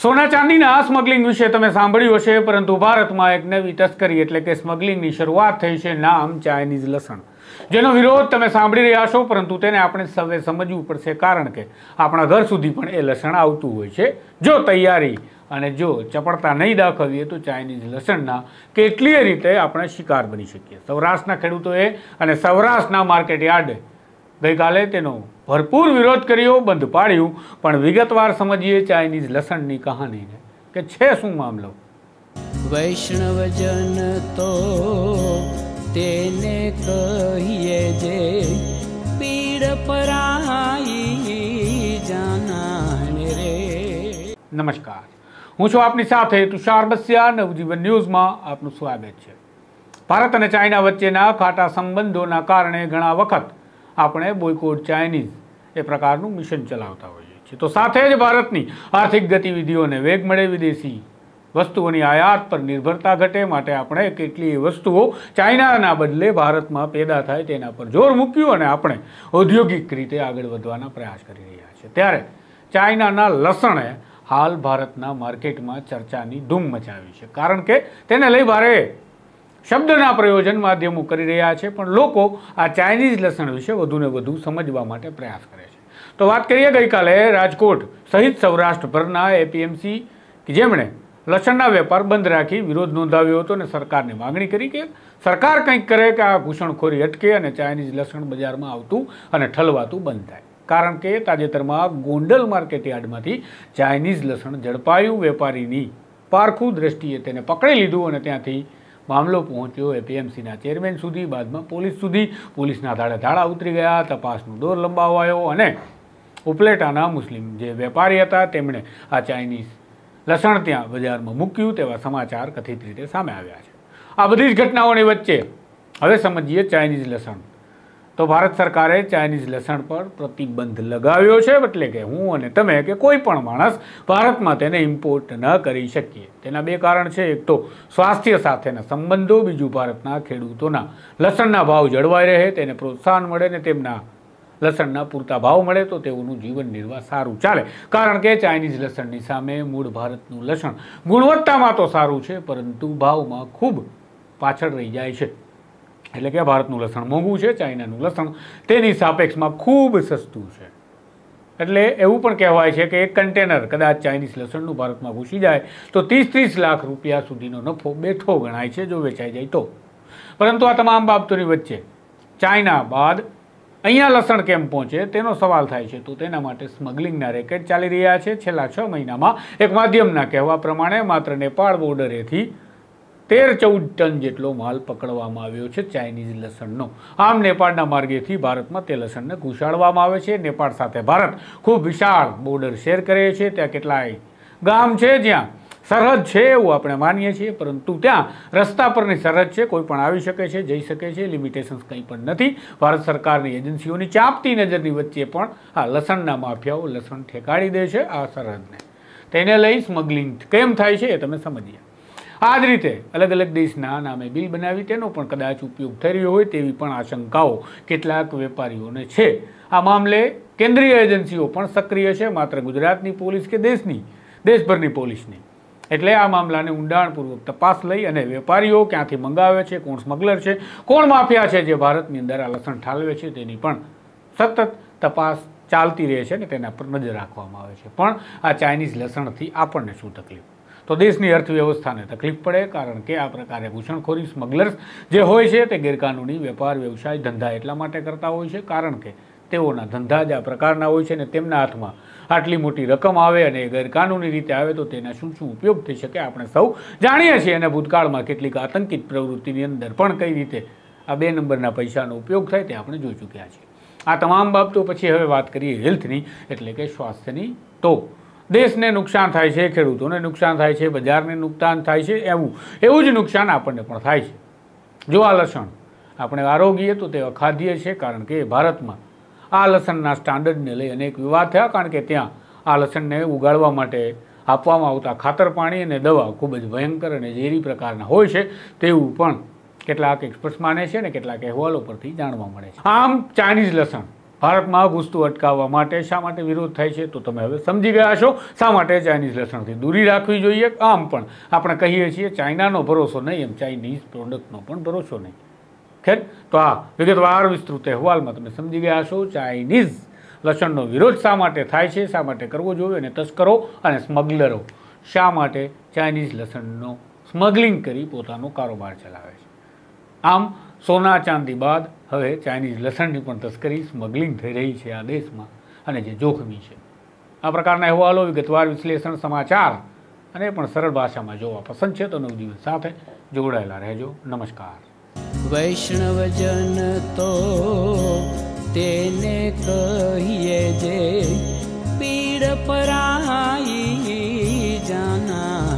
સોના ચાંદીના સ્મગલિંગ વિશે તમે સાંભળ્યું હશે, પરંતુ ભારતમાં એક નવી તસ્કરી એટલે કે સ્મગલિંગની શરૂઆત થઈ છે. નામ ચાઇનીઝ લસણ, જેનો વિરોધ તમે સાંભળી રહ્યા છો, પરંતુ તેને આપણે સૌએ સમજવું પડશે, કારણ કે આપણા ઘર સુધી પણ એ લસણ આવતું હોય છે. જો તૈયારી અને જો ચપળતા નહીં દાખવીએ તો ચાઇનીઝ લસણના કેટલીય રીતે આપણે શિકાર બની શકીએ. સૌરાષ્ટ્રના ખેડૂતોએ અને સૌરાષ્ટ્રના માર્કેટ યાર્ડે ગઈકાલે તેનો ભરપૂર વિરોધ કર્યો, બંધ પાડ્યું. પણ વિગતવાર સમજીએ ચાઇનીઝ લસણની કહાનીને કે છે શું મામલો. વૈષ્ણવજન તો તેને કહીએ જે પીડ પરાઈ જાનાને રે. નમસ્કાર, હું છું આપની સાથે તુષાર બસિયા. નવજીવન ન્યૂઝમાં આપનું સ્વાગત છે. ભારત અને ચાઇના વચ્ચેના ખાટા સંબંધોના કારણે ઘણા વખત આપણે બોયકોટ ચાઇનીઝ એ પ્રકારનું મિશન ચલાવતા હોઈએ છીએ. તો સાથે જ ભારતની આર્થિક ગતિવિધિઓને વેગ મળે, વિદેશી વસ્તુઓની આયાત પર નિર્ભરતા ઘટે માટે આપણે કેટલીય વસ્તુઓ ચાઇનાના બદલે ભારતમાં પેદા થાય તેના પર જોર મૂક્યું અને આપણે ઔદ્યોગિક રીતે આગળ વધવાના પ્રયાસ કરી રહ્યા છીએ. ત્યારે ચાઇનાના લસણે હાલ ભારતના માર્કેટમાં ચર્ચાની ધૂમ મચાવી છે, કારણ કે તેને લઈ ભારે શબ્દના પ્રયોજન માધ્યમો કરી રહ્યા છે. પણ લોકો આ ચાઇનીઝ લસણ વિશે વધુને વધુ સમજવા માટે પ્રયાસ કરે છે. તો વાત કરીએ ગઈકાલે રાજકોટ સહિત સૌરાષ્ટ્રભરના એપીએમસી કે જેમણે લસણના વેપાર બંધ રાખી વિરોધ નોંધાવ્યો હતો અને સરકારને માગણી કરી કે સરકાર કંઈક કરે કે આ ઘૂસણખોરી અટકે અને ચાઇનીઝ લસણ બજારમાં આવતું અને ઠલવાતું બંધ થાય. કારણ કે તાજેતરમાં ગોંડલ માર્કેટ યાર્ડમાંથી ચાઇનીઝ લસણ ઝડપાયું. વેપારીની પારખું દ્રષ્ટિએ તેને પકડી લીધું અને ત્યાંથી મામલો પહોંચ્યો એપીએમસીના ચેરમેન સુધી, બાદમાં પોલીસ સુધી. પોલીસના ધાડે ધાડા ઉતરી ગયા, તપાસનો દોર લંબાવાયો અને ઉપલેટાના મુસ્લિમ જે વેપારી હતા તેમણે આ ચાઇનીઝ લસણ ત્યાં બજારમાં મૂક્યું તેવા સમાચાર કથિત રીતે સામે આવ્યા છે. આ બધી જ ઘટનાઓની વચ્ચે હવે સમજીએ ચાઇનીઝ લસણ. તો ભારત સરકારે ચાઇનીઝ લસણ પર પ્રતિબંધ લગાવ્યો છે, એટલે કે હું અને તમે કે કોઈ પણ માણસ ભારતમાં તેને ઇમ્પોર્ટ ન કરી શકીએ. તેના બે કારણ છે. એક તો સ્વાસ્થ્ય સાથેના સંબંધો, બીજું ભારતના ખેડૂતોના લસણના ભાવ જળવાઈ રહે, તેને પ્રોત્સાહન મળે ને તેમના લસણના પૂરતા ભાવ મળે તો તેઓનું જીવન નિર્વાહ સારું ચાલે. કારણ કે ચાઇનીઝ લસણની સામે મૂળ ભારતનું લસણ ગુણવત્તામાં તો સારું છે, પરંતુ ભાવમાં ખૂબ પાછળ રહી જાય છે. એટલે કે ભારતનું લસણ મોંઘું છે, ચાઇનાનું લસણ તેની સાપેક્ષમાં ખૂબ સસ્તું છે. એટલે એવું પણ કહેવાય છે કે એક કન્ટેનર કદાચ ચાઇનીઝ લસણનું ભારતમાં ઘૂસી જાય તો 30-30 લાખ રૂપિયા સુધીનો નફો બેઠો ગણાય છે જો વેચાઈ જાય તો. પરંતુ આ તમામ બાબતોની વચ્ચે ચાઇના બાદ અહીંયા લસણ કેમ પહોંચે તેનો સવાલ થાય છે. તો તેના માટે સ્મગલિંગના રેકેટ ચાલી રહ્યા છે. છેલ્લા 6 મહિનામાં એક માધ્યમના કહેવા પ્રમાણે માત્ર નેપાળ બોર્ડરેથી 13-14 ટન જેટલો માલ પકડવામાં આવ્યો છે ચાઇનીઝ લસણનો. આમ નેપાળના માર્ગેથી ભારતમાં તે લસણને ઘુસાડવામાં આવે છે. નેપાળ સાથે ભારત ખૂબ વિશાળ બોર્ડર શેર કરે છે. ત્યાં કેટલાય ગામ છે જ્યાં સરહદ છે એવું આપણે માનીએ છીએ, પરંતુ ત્યાં રસ્તા પરની સરહદ છે, કોઈ પણ આવી શકે છે, જઈ શકે છે, લિમિટેશન્સ કંઈ પણ નથી. ભારત સરકારની એજન્સીઓની ચાંપતી નજરની વચ્ચે પણ આ લસણના માફિયાઓ લસણ ઠેકાડી દે છે આ સરહદને. તેને લઈ સ્મગલિંગ કેમ થાય છે એ તમે સમજીએ. આ જ રીતે અલગ અલગ દેશના નામે બિલ બનાવી તેનો પણ કદાચ ઉપયોગ થઈ રહ્યો હોય તેવી પણ આશંકાઓ કેટલાક વેપારીઓને છે. આ મામલે કેન્દ્રીય એજન્સીઓ પણ સક્રિય છે, માત્ર ગુજરાતની પોલીસ કે દેશભરની પોલીસની. એટલે આ મામલાને ઊંડાણપૂર્વક તપાસ લઈ અને વેપારીઓ ક્યાંથી મંગાવે છે, કોણ સ્મગલર છે, કોણ માફિયા છે જે ભારતની અંદર આ લસણ ઠાલવે છે, તેની પણ સતત તપાસ ચાલતી રહે છે અને તેના પર નજર રાખવામાં આવે છે. પણ આ ચાઇનીઝ લસણથી આપણને શું તકલીફ? તો દેશની અર્થવ્યવસ્થાને તકલીફ પડે, કારણ કે આ પ્રકારે ઘૂસણખોરી સ્મગલર્સ જે હોય છે તે ગેરકાનૂની વેપાર, વ્યવસાય, ધંધા એટલા માટે કરતા હોય છે કારણ કે તેઓના ધંધા જ આ પ્રકારના હોય છે અને તેમના હાથમાં આટલી મોટી રકમ આવે અને ગેરકાનૂની રીતે આવે તો તેના શું ઉપયોગ થઈ શકે આપણે સૌ જાણીએ છીએ. અને ભૂતકાળમાં કેટલીક આતંકિત પ્રવૃત્તિની અંદર પણ કઈ રીતે આ 2 નંબરના પૈસાનો ઉપયોગ થાય તે આપણે જોઈ ચૂક્યા છીએ. આ તમામ બાબતો પછી હવે વાત કરીએ હેલ્થની, એટલે કે સ્વાસ્થ્યની. તો દેશને નુકસાન થાય છે, ખેડૂતોને નુકસાન થાય છે, બજારને નુકસાન થાય છે, એવું જ નુકસાન આપણને પણ થાય છે. જો આ લસણ આપણે આરોગીએ તો તે અખાદ્ય છે, કારણ કે ભારતમાં આ લસણના સ્ટાન્ડર્ડને લઈ અનેક વિવાદ થયા, કારણ કે ત્યાં આ લસણને ઉગાડવા માટે આપવામાં આવતા ખાતર, પાણી અને દવા ખૂબ જ ભયંકર અને ઝેરી પ્રકારના હોય છે તેવું પણ કેટલાક એક્સપર્ટ્સ માને છે અને કેટલાક અહેવાલો પરથી જાણવા મળે છે. આમ ચાઇનીઝ લસણ ભારતમાં ઘૂસતું અટકાવવા માટે શા માટે વિરોધ થાય છે તો તમે હવે સમજી ગયા છો શા માટે ચાઇનીઝ લસણથી દૂરી રાખવી જોઈએ. આમ પણ આપણે કહીએ છીએ ચાઇનાનો ભરોસો નહીં, એમ ચાઇનીઝ પ્રોડક્ટનો પણ ભરોસો નહીં. ખેર, તો આ વિગતવાર વિસ્તૃત અહેવાલમાં તમે સમજી ગયા છો ચાઇનીઝ લસણનો વિરોધ શા માટે થાય છે, શા માટે કરવો જોઈએ, અને તસ્કરો અને સ્મગલરો શા માટે ચાઇનીઝ લસણનો સ્મગલિંગ કરી પોતાનો કારોબાર ચલાવે છે. આમ સોના ચાંદી બાદ હવે ચાઇનીઝ લસણની પણ તસ્કરી સ્મગલિંગ થઈ રહી છે આ દેશમાં, અને જે જોખમી છે. આ પ્રકારના અહેવાલો, વિગતવાર વિશ્લેષણ, સમાચાર અને પણ સરળ ભાષામાં જોવા પસંદ છે તો નવજીવન સાથે જોડાયેલા રહેજો. નમસ્કાર. વૈષ્ણવજન તો તેને કહીએ જે પીડ પરાઈ જાના.